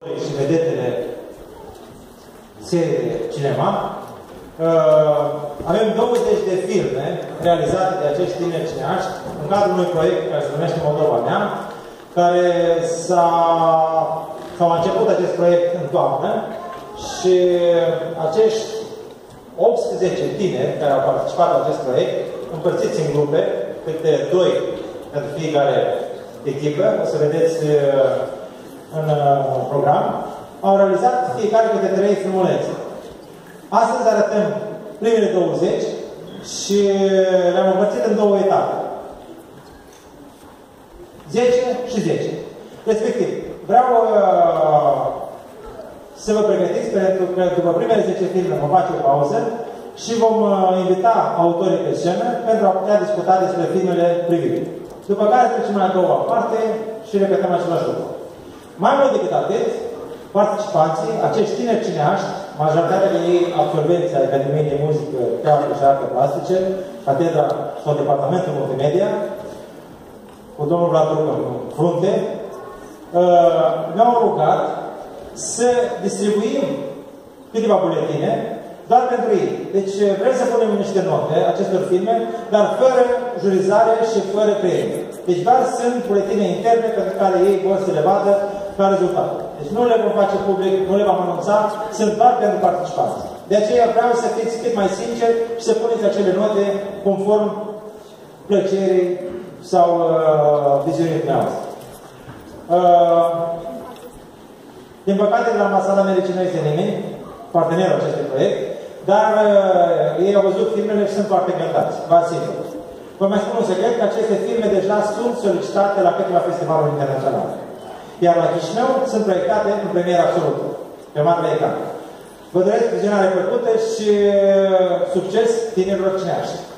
și vedetele serii de cinema. Avem 20 de filme realizate de acești tineri cineaști în cadrul unui proiect care se numește Moldova Mea, care s-a început acest proiect în toamnă și acești 18 tineri care au participat la acest proiect, împărțiți în grupe, câte 2 pentru fiecare echipă, o să vedeți în program, au realizat fiecare câte 3 filmulețe. Astăzi arătăm primele 20 și le-am împărțit în 2 etape. 10 și 10. Respectiv, vreau să vă pregătiți, pentru că după primele 10 filme vom face o pauză și vom invita autorii pe scenă pentru a putea discuta despre filmele privite. După care trecem la a doua parte și repetăm același lucru. Mai mult decât atât, participanții, acești tineri cineaști, majoritatea de ei absolvenți ai Academiei de Muzică, Teatru și Arte Plastice, catedra sau Departamentul Multimedia, cu domnul Vlad Rucă în frunte, ne-au rugat să distribuim câteva buletine doar pentru ei. Deci vrem să punem niște note acestor filme, dar fără jurizare și fără premii. Deci doar sunt buletine interne pentru care ei vor să le vadă ca rezultat. Deci nu le vom face public, nu le vom anunța, sunt doar pentru participanți. De aceea vreau să fiți cât mai sinceri și să puneți acele note conform plăcerii sau viziunii dumneavoastră. Din păcate, la Ambasada Americii nu este nimeni, partenerul acestui proiect, dar ei au văzut filmele și sunt foarte gândați, vă asigur. Vă mai spun un secret că aceste filme deja sunt solicitate la câteva festivaluri internaționale. Iar la Chișinău sunt proiectate în premieră absolută, pe marele ecran. Vă doresc vizionare plăcută și succes tinerilor cineaști!